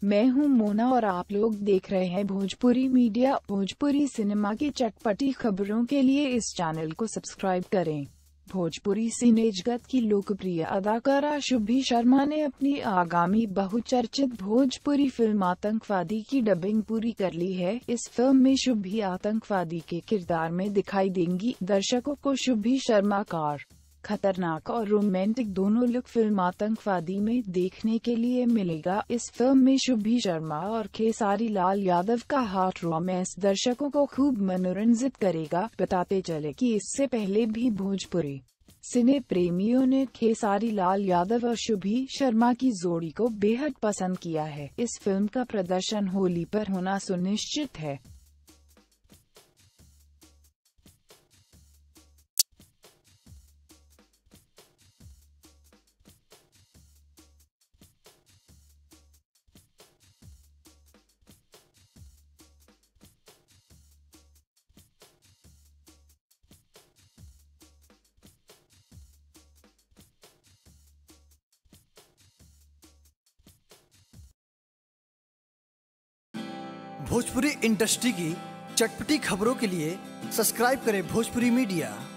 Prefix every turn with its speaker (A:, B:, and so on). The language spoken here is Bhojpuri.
A: मैं हूं मोना और आप लोग देख रहे हैं भोजपुरी मीडिया। भोजपुरी सिनेमा की चटपटी खबरों के लिए इस चैनल को सब्सक्राइब करें। भोजपुरी सिने जगत की लोकप्रिय अदाकारा शुभी शर्मा ने अपनी आगामी बहुचर्चित भोजपुरी फिल्म आतंकवादी की डबिंग पूरी कर ली है। इस फिल्म में शुभी आतंकवादी के किरदार में दिखाई देंगी। दर्शकों को शुभी शर्मा का खतरनाक और रोमांटिक दोनों लुक फिल्म आतंकवादी में देखने के लिए मिलेगा। इस फिल्म में शुभी शर्मा और खेसारी लाल यादव का हॉट रोमांस दर्शकों को खूब मनोरंजित करेगा। बताते चले कि इससे पहले भी भोजपुरी सिने प्रेमियों ने खेसारी लाल यादव और शुभी शर्मा की जोड़ी को बेहद पसंद किया है। इस फिल्म का प्रदर्शन होली पर होना सुनिश्चित है।
B: भोजपुरी इंडस्ट्री की चटपटी खबरों के लिए सब्सक्राइब करें भोजपुरी मीडिया।